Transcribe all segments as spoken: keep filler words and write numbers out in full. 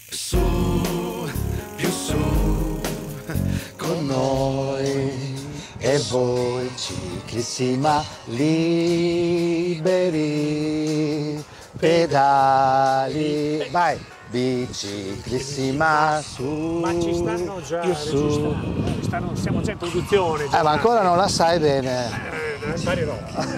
Su, più su, con noi e voi ciclissima liberi, pedali, vai, biciclissima su, ma ci stanno già, più su. Ci stanno, siamo già in produzione. Già eh, ma ancora non la sai bene. Eh, imparerò.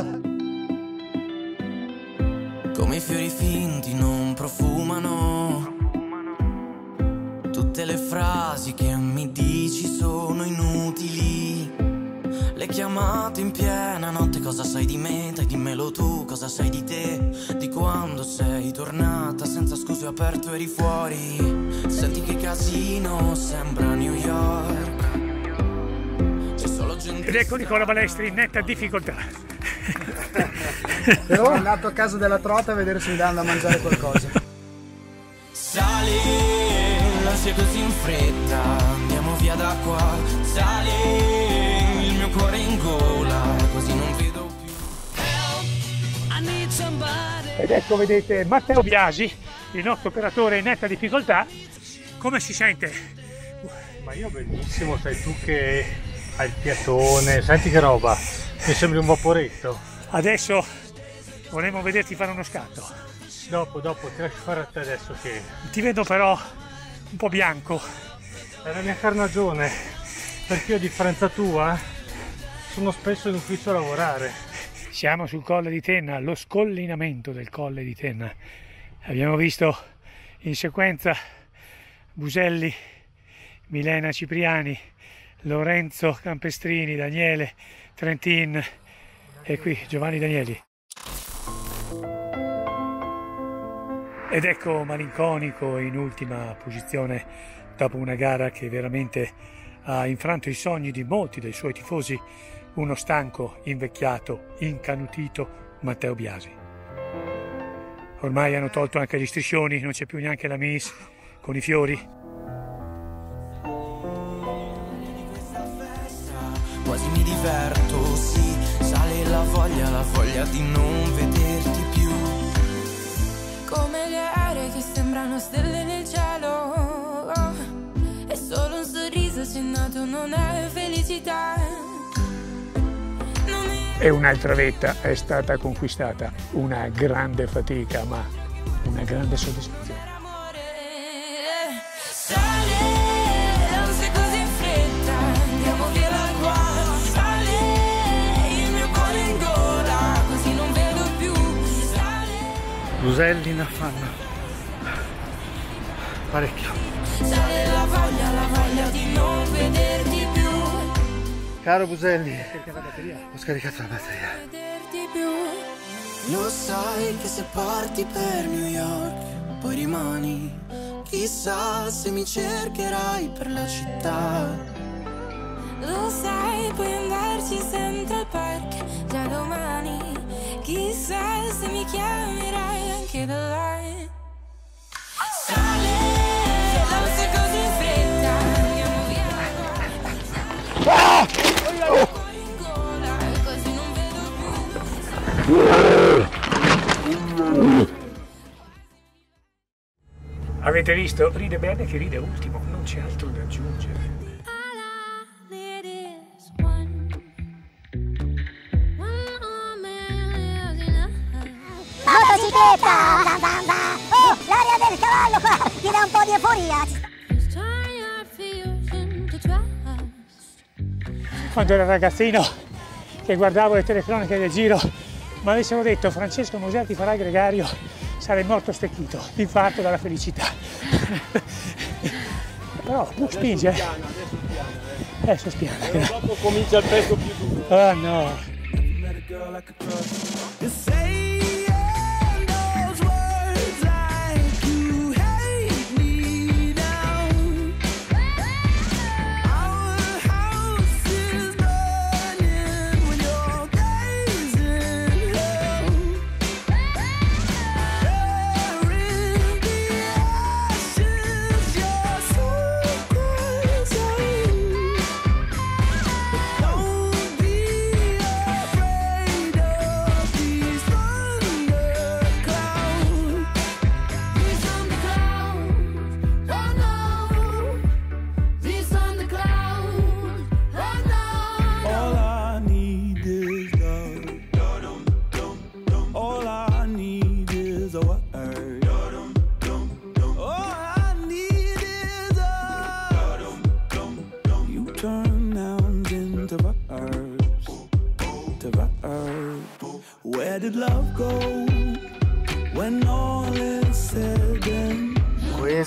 Come i fiori finti non profumano, tutte le frasi che mi dici sono inutili. Le chiamate in piena notte, cosa sai di me? Dai dimmelo tu, cosa sai di te? Di quando sei tornata, senza scuse ho aperto eri fuori. Senti che casino, sembra New York. C'è solo gente. Ed ecco Nicola Balestri in netta difficoltà. Però sono andato a casa della trota a vedere se mi danno da mangiare qualcosa. Sali, non sia così in fretta, andiamo via da qua. Sali, il mio cuore in gola, così non vedo più. Ed ecco, vedete, Matteo Biasi, il nostro operatore in netta difficoltà. Come si sente? Ma io benissimo, sai tu che hai il piatone, senti che roba, mi sembri un vaporetto. Adesso vorremmo vederti fare uno scatto. Dopo, dopo, ti lascio fare a te adesso che... Ti vedo però un po' bianco. È la mia carnagione, perché io a differenza tua sono spesso in ufficio a lavorare. Siamo sul Colle di Tenna, lo scollinamento del Colle di Tenna. Abbiamo visto in sequenza Buselli, Milena Cipriani, Lorenzo Campestrini, Daniele Trentin e qui Giovanni Danieli. Ed ecco malinconico in ultima posizione dopo una gara che veramente ha infranto i sogni di molti dei suoi tifosi, uno stanco, invecchiato, incanutito Matteo Biasi. Ormai hanno tolto anche gli striscioni, non c'è più neanche la Miss con i fiori. Quasi mi diverto, sì, sale la voglia, la voglia di non vederti più. Come le aeree che sembrano stelle nel cielo, oh, è solo un sorriso accennato, non è felicità. Non è... E un'altra vetta è stata conquistata, una grande fatica ma una grande soddisfazione. Buselli ne fanno parecchio. Sale la voglia, la voglia di non vederti più. Caro Buselli, ho scaricato la batteria. Vederti più. Lo sai che se parti per New York, poi rimani. Chissà se mi cercherai per la città. Lo sai, puoi andarci in Central Park già domani. Chissà se mi chiamerai anche da là. Sale, non sei così in fretta, andiamo via. Ah! Oh! In gola, così non vedo più. Avete visto? Ride bene che ride ultimo, non c'è altro da aggiungere. Motocicletta! Oh, l'aria del cavallo qua ti dà un po' di euforia! Quando ero ragazzino che guardavo le telecronache del Giro, mi avessero detto Francesco Musetti farà il gregario, sarei morto stecchito, infarto dalla felicità. Però tu spinge. Adesso piano, adesso piano. Adesso spiana. E dopo comincia il pezzo più duro. Oh no!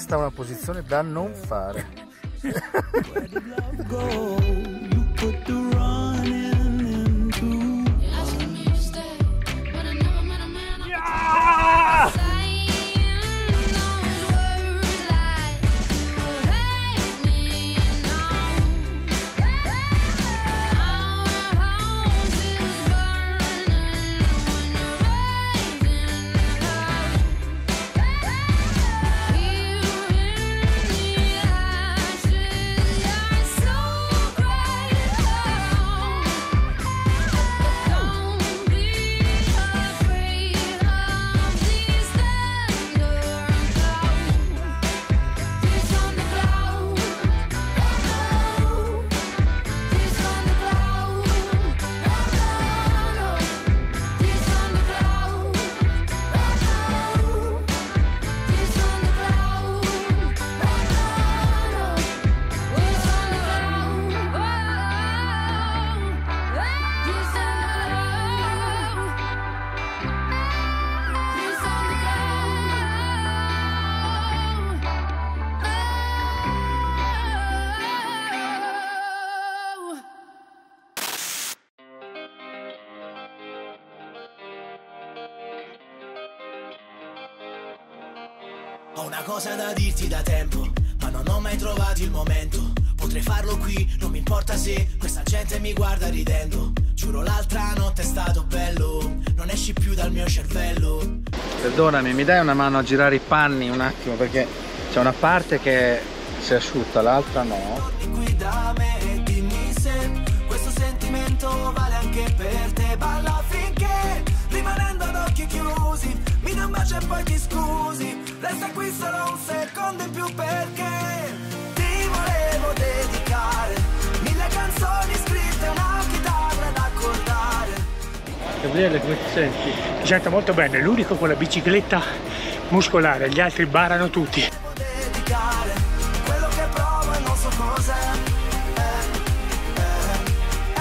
Questa è una posizione da non fare. Ho una cosa da dirti da tempo, ma non ho mai trovato il momento. Potrei farlo qui, non mi importa se questa gente mi guarda ridendo. Giuro l'altra notte è stato bello, non esci più dal mio cervello. Perdonami, mi dai una mano a girare i panni un attimo, perché c'è una parte che si è asciutta, l'altra no. Torni qui da me e dimmi se questo sentimento vale anche per te. Balla finché, rimanendo ad occhi chiusi, mi dai un bacio e poi ti scusi. Resta qui solo un secondo in più perché ti volevo dedicare mille canzoni scritte, una chitarra da accordare. Gabriele, come ti senti? Mi sento molto bene, l'unico con la bicicletta muscolare, gli altri barano tutti. Devo dedicare quello che provo e non so cos'è. Eh, eh,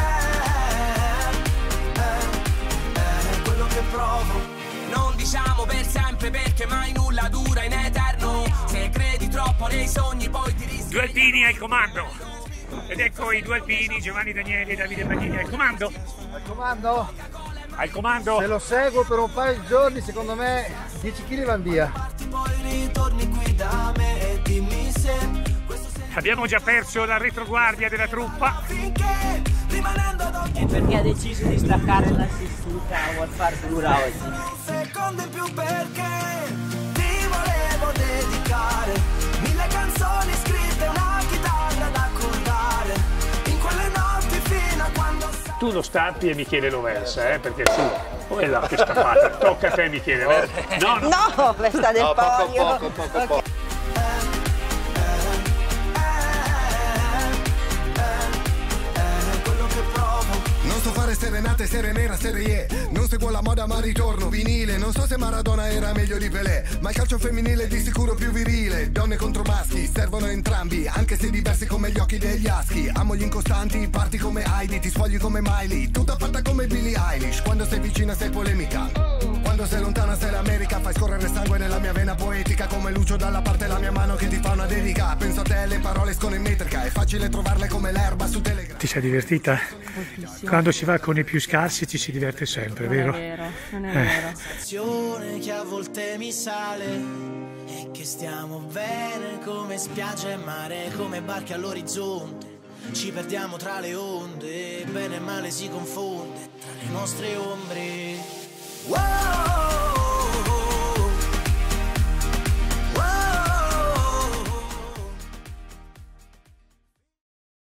eh, eh, eh, quello che provo. Non diciamo per sempre perché mai nulla dura in eterno. Se credi troppo nei sogni poi ti rischi. Due alpini al comando. Ed ecco i due alpini, Giovanni Danieli e Davide Magnini al comando. Al comando? Al comando. Se lo seguo per un paio di giorni, secondo me dieci chili van via. Poi ritorni qui da me e dimmi se questo Abbiamo già perso la retroguardia della truppa. finché rimanendo ad occhi. E perché ha deciso di staccare l'assistenza, vuol far dura oggi. Un secondo in più perché ti volevo dedicare mille canzoni scritte, una chitarra da accordare in quelle notti fino a quando sai. Tu lo stampi e Michele lo versa, eh, perché su. Oh là che scappata. Tocca a te Michele. Vero? No, no. No, festa del No, poco, podio. poco, poco, poco. Non so fare serenate, serie nera, serie E. Non seguo la moda ma ritorno vinile. Non so se Maradona era meglio di Pelé, ma il calcio femminile è di sicuro più virile. Donne contro maschi, servono entrambi, anche se diversi come gli occhi degli aschi. Amo gli incostanti, parti come Heidi, ti sfogli come Miley. Tutta fatta come Billie Eilish. Quando sei vicina sei polemica, quando sei lontana sei l'America. Fai scorrere sangue nella mia vena poetica, come Lucio dalla parte la mia mano che ti fa una dedica. Penso a te, le parole escono in metrica, è facile trovarle come l'erba su Telegram. Ti sei divertita? Quando si va con i più scarsi ci si diverte sempre, vero? Non è vero, non è vero. Sensazione che a volte mi sale e che stiamo bene come spiaggia e mare, come barche all'orizzonte. Ci perdiamo tra le onde, bene e male si confonde tra le nostre ombre. Wow!